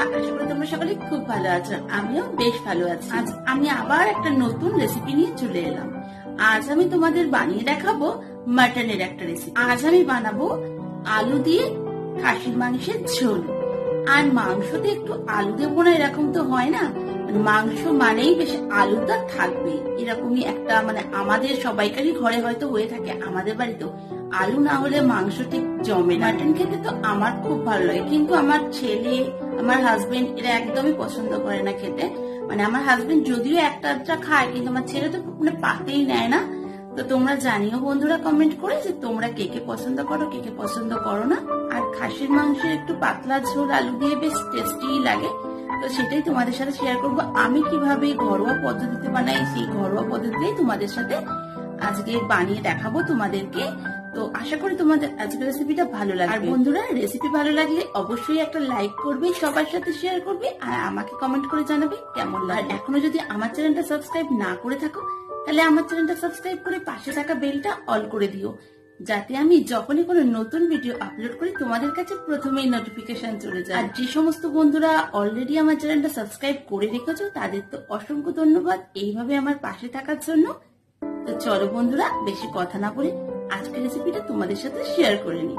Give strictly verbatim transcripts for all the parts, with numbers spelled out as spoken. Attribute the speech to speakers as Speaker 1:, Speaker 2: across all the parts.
Speaker 1: আশা করি তোমরা সকলে খুব ভালো আছো, আমিও বেশ ভালো আছি। আজ আমি আবার একটা নতুন রেসিপি নিয়ে চলে এলাম। আজ আমি তোমাদের বানিয়ে দেখাবো মাটনের একটা রেসিপি। আজ আমি বানাবো আলু দিয়ে খাসির মাংসের ঝোল। আর মাংসতে একটু আলু দেবো না এরকম তো হয় না, মাংস মানেই বেশ আলুটা থাকবে, এরকমই একটা মানে আমাদের সবাইকারই ঘরে হয়তো হয়ে থাকে, আমাদের বাড়িতেও আলু না হলে মাংস ঠিক জমে না। মাটন খেতে তো আমার খুব ভালো লাগে, কিন্তু আমার ছেলে আমার হাজবেন্ড এরা একদমই পছন্দ করে না খেতে। মানে আমার হাজবেন্ড যদিও একটা আধটা খায়, কিন্তু আমার ছেলে তো মানে পাতেই নেয় না। তো তোমরা জানিও বন্ধুরা কমেন্ট করে যে তোমরা কে কে পছন্দ করো, কে কে পছন্দ করো না। আর খাসির মাংসের একটু পাতলা ঝোল আলু দিয়ে বেশ টেস্টি লাগে, তো সেটাই তোমাদের সাথে শেয়ার করবো। আমি কিভাবে ঘরোয়া পদ্ধতিতে বানাই, সেই ঘরোয়া পদ্ধতিতেই তোমাদের সাথে আজকে বানিয়ে দেখাবো তোমাদেরকে। তো আশা করি তোমাদের আজকের রেসিপিটা ভালো লাগবে। আর বন্ধুরা, রেসিপি ভালো লাগলে অবশ্যই একটা লাইক করবে, সবার সাথে শেয়ার করবে, আর আমাকে কমেন্ট করে জানাবে কেমন লাগে। এখনো যদি আমার চ্যানেলটা সাবস্ক্রাইব না করে থাকো, তাহলে আমার চ্যানেলটা সাবস্ক্রাইব করে পাশে থাকা বেলটা অল করে দিও, যাতে আমি যখনই কোনো নতুন ভিডিও আপলোড করি তোমাদের কাছে প্রথমেই নোটিফিকেশন চলে যায়। আর যে সমস্ত বন্ধুরা অলরেডি আমার চ্যানেলটা সাবস্ক্রাইব করে রেখেছো তাদের তো অসংখ্য ধন্যবাদ এইভাবে আমার পাশে থাকার জন্য। তো চলো বন্ধুরা, বেশি কথা না বলে আজকের রেসিপিটা তোমাদের সাথে শেয়ার করে নিই।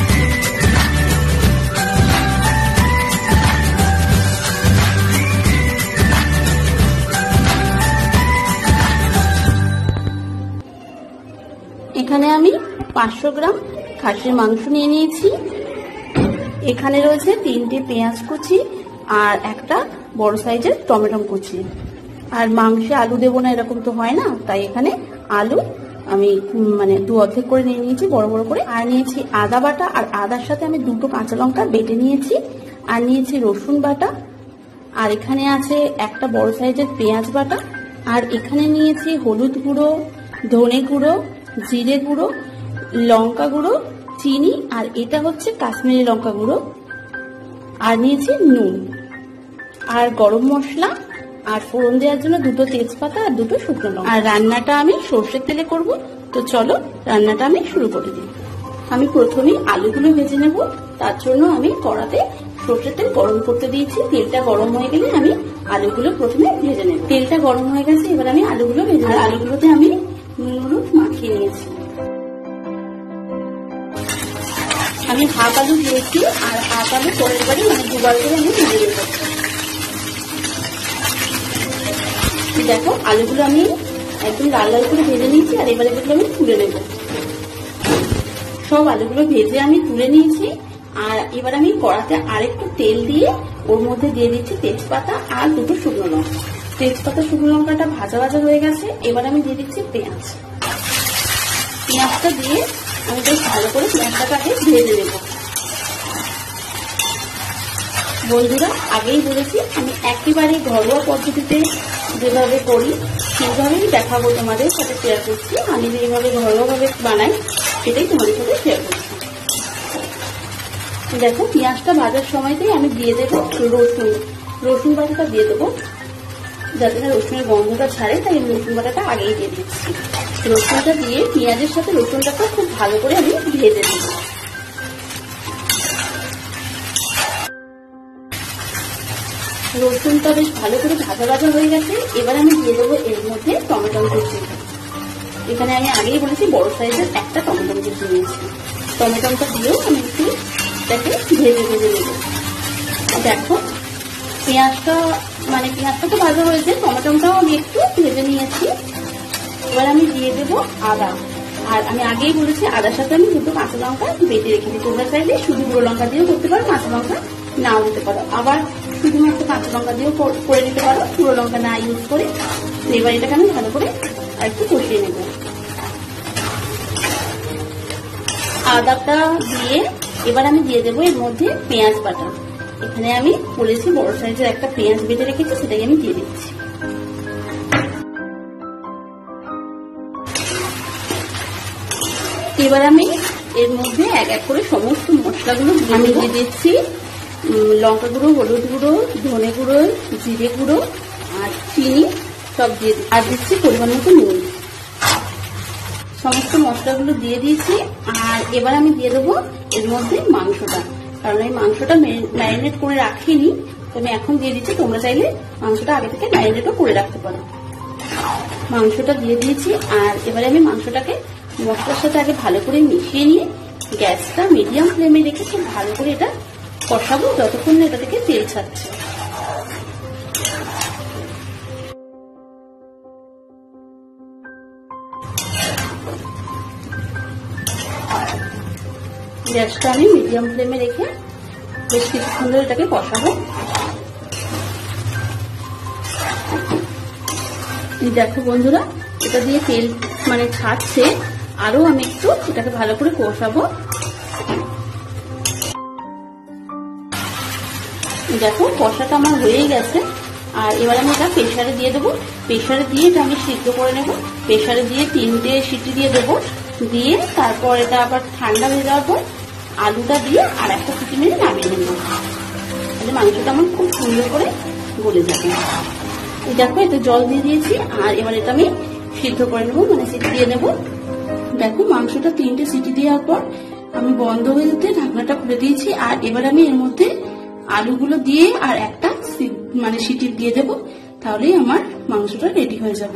Speaker 1: এখানে আমি পাঁচশো গ্রাম খাসির মাংস নিয়ে নিয়েছি। এখানে রয়েছে তিনটে পেঁয়াজ কুচি আর একটা বড় সাইজের টমেটো কুচি। আর মাংসে আলু দেবো না এরকম তো হয় না, তাই এখানে আলু আমি মানে দু অর্ধেক করে নিয়ে নিয়েছি বড় বড় করে। আর নিয়েছি আদা বাটা, আর আদার সাথে আমি দুটো কাঁচা লঙ্কা বেটে নিয়েছি। আর নিয়েছি রসুন বাটা, আর এখানে আছে একটা বড় সাইজের পেঁয়াজ বাটা। আর এখানে নিয়েছি হলুদ গুঁড়ো, ধনে গুঁড়ো, জিরে গুঁড়ো, লঙ্কা গুঁড়ো, চিনি, আর এটা হচ্ছে কাশ্মীরি লঙ্কা গুঁড়ো। আর নিয়েছি নুন আর গরম মশলা, আর ফোড়ন দেওয়ার জন্য দুটো তেজপাতা আর দুটো শুকনো লঙ্কা। আর রান্নাটা আমি সর্ষের তেলে করব। তো চলো রান্নাটা আমি শুরু করে দিই। আমি প্রথমেই আলুগুলো ভেজে নেব, তার জন্য আমি কড়াতে সর্ষের তেল গরম করতে দিয়েছি। তেলটা গরম হয়ে গেলে আমি আলুগুলো প্রথমে ভেজে নেব। তেলটা গরম হয়ে গেছে, এবার আমি আলুগুলো ভেজে নেব। আলুগুলোতে আমি নুন হলুদ মাখিয়ে নিয়েছি। আমি হাফ আলু দিয়েছি, আর হাফ আলু পরের বারে মানে দুবার করে আমি ভেজে নেব। দেখো আলুগুলো আমি একদম লাল লাল করে ভেজে নিয়েছি, আর এবারে এগুলো আমি তুলে নেব। সব আলুগুলো ভেজে আমি তুলে নিয়েছি। আর এবার আমি কড়াতে আরেকটু তেল দিয়ে ওর মধ্যে দিয়ে দিচ্ছি তেজপাতা আর দুটো শুকনো লঙ্কা। তেজপাতা শুকনো লঙ্কাটা ভাজা ভাজা হয়ে গেছে, এবার আমি দিয়ে দিচ্ছি পেঁয়াজ। পেঁয়াজটা দিয়ে আমি বেশ ভালো করে পেঁয়াজটাকে ভেজে নেব। বন্ধুরা, আগেই বলেছি আমি একেবারে ঘরোয়া পদ্ধতিতে যেভাবে করি সেইভাবেই দেখাবো, তোমাদের সাথে শেয়ার করছি। আমি যেভাবে ঘরোয়াভাবে বানাই সেটাই তোমাদের সাথে শেয়ার করছি। দেখো পেঁয়াজটা ভাজার সময়তেই আমি দিয়ে দেবো রসুন। রসুন বাটাটা দিয়ে দেবো যাতে না রসুনের গন্ধটা ছাড়ে, তাই রসুন বাটাটা আগেই দিয়ে দিচ্ছি। রসুনটা দিয়ে পেঁয়াজের সাথে রসুনটাকে খুব ভালো করে আমি ভেজে দেবো। রসুনটা বেশ ভালো করে ভাজা ভাজা হয়ে গেছে, এবার আমি দিয়ে দেবো এর মধ্যে টমেটো কুচি। এখানে আমি আগেই বলেছি বড় সাইজের একটা টমেটো কুচি নিয়েছি। টমেটোটা দিয়েও আমি একটু এটাকে ভেজে ভেজে নেব। দেখো পেঁয়াজটা মানে পেঁয়াজটা তো ভাজা হয়েছে, টমেটোটাও আমি একটু ভেজে নিয়েছি। এবার আমি দিয়ে দেবো আদা। আর আমি আগেই বলেছি আদার সাথে আমি দুটো কাঁচা লঙ্কা বেটে রেখেছি। তোমরা চাইলে শুধু গুঁড়ো লঙ্কা দিয়েও করতে পারো, কাঁচা লঙ্কা নাও দিতে পারো, আবার শুধুমাত্র কাঁচা লঙ্কা দিয়েও করে নিতে পারো, গুঁড়ো লঙ্কা না ইউজ করে। এবার এটাকে আমি ভালো করে আর একটু কষিয়ে নেব। আদাটা দিয়ে এবার আমি দিয়ে দেবো এর মধ্যে পেঁয়াজ বাটা। এখানে আমি বলেছি বড় সাইজের একটা পেঁয়াজ বেটে রেখেছি, সেটাকে আমি দিয়ে দিচ্ছি। এবার আমি এর মধ্যে এক এক করে সমস্ত মশলাগুলো আমি দিয়ে দিচ্ছি। লঙ্কা গুঁড়ো, হলুদ গুঁড়ো, ধনে গুঁড়ো, জিরে গুঁড়ো আর চিনি সব দিয়ে দিচ্ছি। আর দিচ্ছি পরিমাণ মতো নুন। সমস্ত মশলাগুলো দিয়ে দিয়েছি। আর এবার আমি দিয়ে দেবো এর মধ্যে মাংসটা, কারণ এই মাংসটা ম্যারিনেট করে রাখিনি, তো আমি এখন দিয়ে দিচ্ছি, তোমরা চাইলে মাংসটা আগে থেকে ম্যারিনেটও করে রাখতে পারো। মাংসটা দিয়ে দিয়েছি, আর এবারে আমি মাংসটাকে মশলার সাথে আগে ভালো করে মিশিয়ে নিয়ে গ্যাসটা মিডিয়াম ফ্লেমে রেখে খুব ভালো করে এটা কষাবো যতক্ষণ না এটা থেকে তেল ছাড়ছে। গ্যাসটা আমি মিডিয়াম ফ্লেমে রেখে বেশ কিছুক্ষণ ধরে এটাকে কষাবো। দেখো বন্ধুরা, এটা দিয়ে তেল মানে ছাড়ছে, আরো আমি একটু এটাকে ভালো করে কষাবো। দেখো কষাটা আমার হয়ে গেছে, আর এবার আমি এটা প্রেসারে দিয়ে দেবো। প্রেসারে দিয়ে এটা আমি সিদ্ধ করে নেব। প্রেসারে দিয়ে তিনটে সিটি দিয়ে দেবো, দিয়ে তারপর এটা আবার ঠান্ডা হয়ে যাওয়ার পর আলুটা দিয়ে আর একটা সিটি মেরে নামিয়ে নেব। তাহলে মাংসটা আমার খুব সুন্দর করে গলে যাবে। দেখো এতে জল দিয়ে দিয়েছি, আর এবার এটা আমি সিদ্ধ করে নেবো, মানে সিটি দিয়ে নেবো। দেখো মাংসটা তিনটে সিটি দেওয়ার পর আমি বন্ধ হয়ে যেতে ঢাকনাটা খুলে দিয়েছি, আর এবার আমি এর মধ্যে আলুগুলো দিয়ে আর একটা মানে সিটি দিয়ে দেবো, তাহলেই আমার মাংসটা রেডি হয়ে যাবে।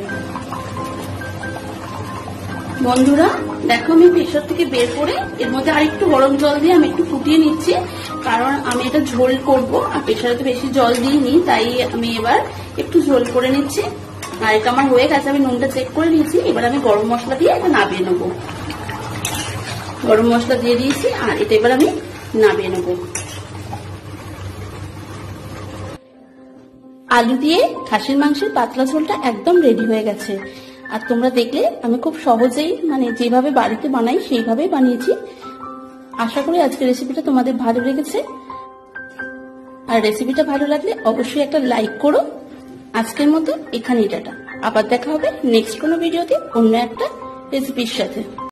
Speaker 1: বন্ধুরা দেখো আমি প্রেসার থেকে বের করে এর মধ্যে আর একটু গরম জল দিয়ে আমি একটু ফুটিয়ে নিচ্ছি, কারণ আমি এটা ঝোল করব, আর প্রেসারে তো বেশি জল দিইনি, তাই আমি এবার একটু ঝোল করে নিচ্ছি। আর এটা আমার হয়ে গেছে, আমি নুনটা চেক করে নিয়েছি। এবার আমি গরম মশলা দিয়ে এটা নামিয়ে নেবো। গরম মশলা দিয়ে দিয়েছি, আর এটা এবার আমি নামিয়ে নেবো। আলু দিয়ে খাসির মাংসের পাতলা ঝোলটা একদম রেডি হয়ে গেছে। আর তোমরা দেখলে আমি খুব সহজেই মানে যেভাবে বাড়িতে বানাই সেইভাবেই বানিয়েছি। আশা করি আজকের রেসিপিটা তোমাদের ভালো লেগেছে, আর রেসিপিটা ভালো লাগলে অবশ্যই একটা লাইক করো। আজকের মতো এখানেই টাটা, আবার দেখা হবে নেক্সট কোনো ভিডিওতে অন্য একটা রেসিপির সাথে।